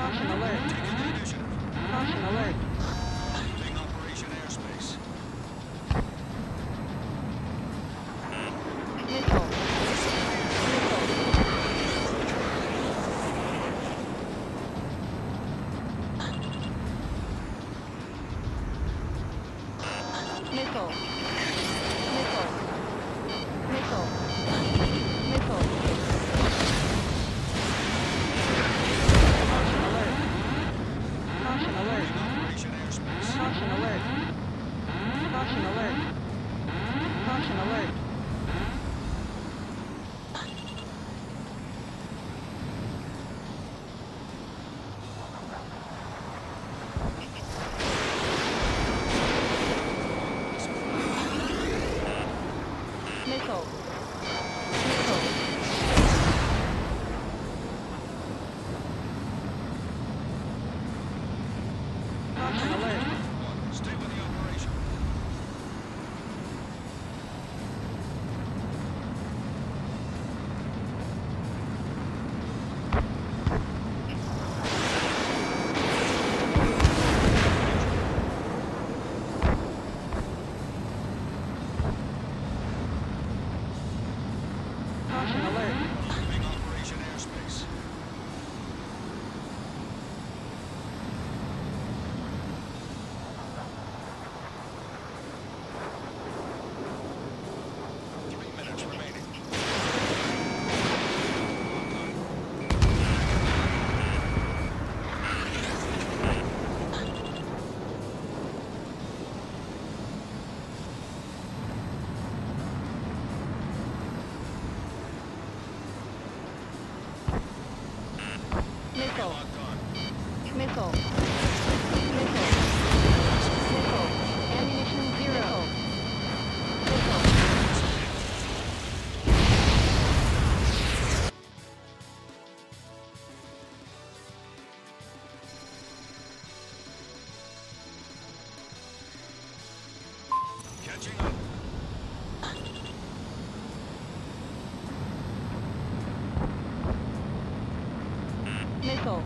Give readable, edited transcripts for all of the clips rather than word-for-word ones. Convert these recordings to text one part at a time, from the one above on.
Caution alert. Taking the initiative. Caution alert. Leaving Operation Airspace. Missile. Missile. Missile. Missile. Missile. Caution alert. Caution alert. Leaving Operation Airspace. Caution alert. Caution alert. Caution alert. Missile. Missile. Caution alert. Stay with the operation. Caution alert. Leaving Operation Airspace. Three minutes remaining. Missile. Locked on. Missile. Missile. Missile. Ammunition zero. Missile. Catching up. Missile.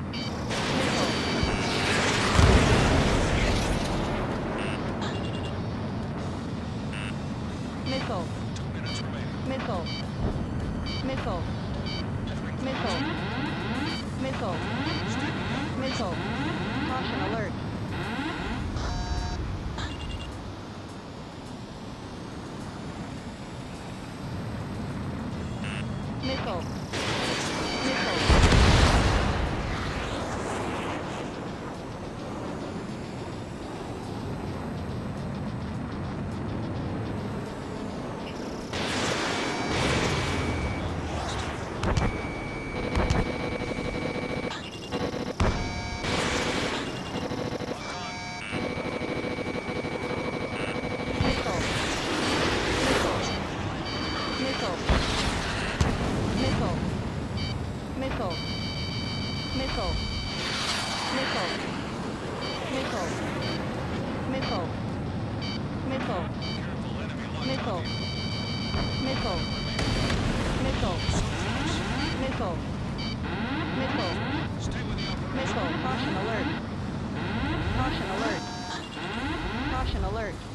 Missile. 2 minutes remaining. Missile. Missile. Missile. Missile. Missile. Caution alert. Missile. Missile. Missile. Missile. Missile. Missile. Missile. Missile. Missile. Missile. Careful, enemy locked Missile. on you. Missile. Missile. Missile. Missile. Stay with the operation. Missile. Caution alert. Caution alert. Caution alert.